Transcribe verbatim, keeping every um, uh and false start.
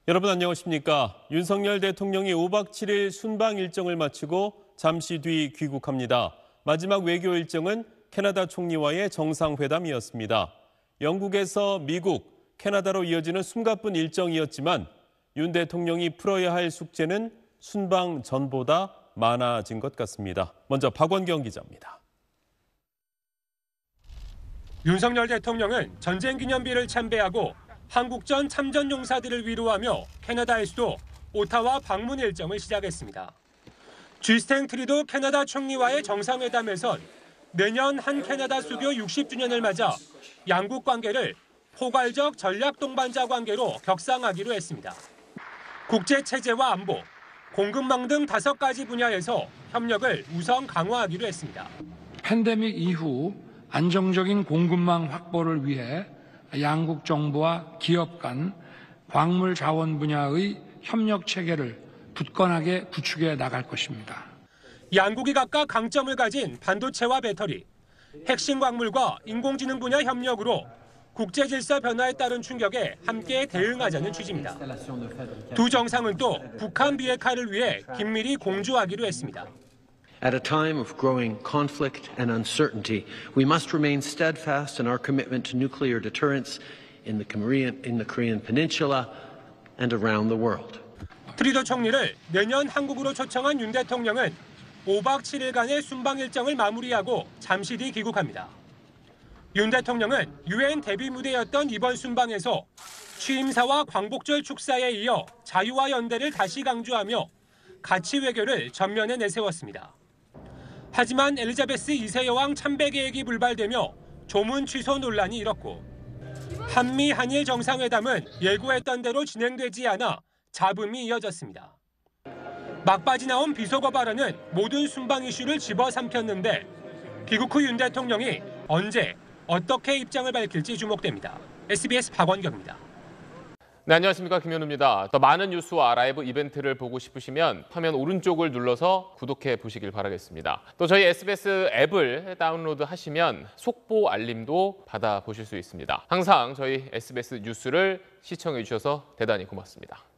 여러분 안녕하십니까? 윤석열 대통령이 오박 칠일 순방 일정을 마치고 잠시 뒤 귀국합니다. 마지막 외교 일정은 캐나다 총리와의 정상회담이었습니다. 영국에서 미국, 캐나다로 이어지는 숨가쁜 일정이었지만 윤 대통령이 풀어야 할 숙제는 순방 전보다 많아진 것 같습니다. 먼저 박원경 기자입니다. 윤석열 대통령은 전쟁기념비를 참배하고 한국전 참전 용사들을 위로하며 캐나다의 수도 오타와 방문 일정을 시작했습니다. 주스틴 트루도 캐나다 총리와의 정상회담에선 내년 한 캐나다 수교 육십 주년을 맞아 양국 관계를 포괄적 전략 동반자 관계로 격상하기로 했습니다. 국제체제와 안보, 공급망 등 다섯 가지 분야에서 협력을 우선 강화하기로 했습니다. 팬데믹 이후 안정적인 공급망 확보를 위해 양국 정부와 기업 간 광물 자원 분야의 협력 체계를 굳건하게 구축해 나갈 것입니다. 양국이 각각 강점을 가진 반도체와 배터리, 핵심 광물과 인공지능 분야 협력으로 국제 질서 변화에 따른 충격에 함께 대응하자는 취지입니다. 두 정상은 또 북한 비핵화를 위해 긴밀히 공조하기로 했습니다. At a time of growing conflict and uncertainty, we must remain steadfast in our commitment to nuclear deterrence in the Korean, in the Korean Peninsula and around the world. 트루도 총리를 내년 한국으로 초청한 윤 대통령은 오박 칠일간의 순방 일정을 마무리하고 잠시 뒤 귀국합니다. 윤 대통령은 유엔 대비 무대였던 이번 순방에서 취임사와 광복절 축사에 이어 자유와 연대를 다시 강조하며 가치 외교를 전면에 내세웠습니다. 하지만 엘리자베스 이 세 여왕 참배 계획이 불발되며 조문 취소 논란이 일었고 한미 한일 정상회담은 예고했던 대로 진행되지 않아 잡음이 이어졌습니다. 막바지 나온 비속어 발언은 모든 순방 이슈를 집어삼켰는데 귀국 후 윤 대통령이 언제 어떻게 입장을 밝힐지 주목됩니다. 에스비에스 박원경입니다. 네, 안녕하십니까. 김현우입니다. 더 많은 뉴스와 라이브 이벤트를 보고 싶으시면 화면 오른쪽을 눌러서 구독해 보시길 바라겠습니다. 또 저희 에스비에스 앱을 다운로드 하시면 속보 알림도 받아보실 수 있습니다. 항상 저희 에스비에스 뉴스를 시청해 주셔서 대단히 고맙습니다.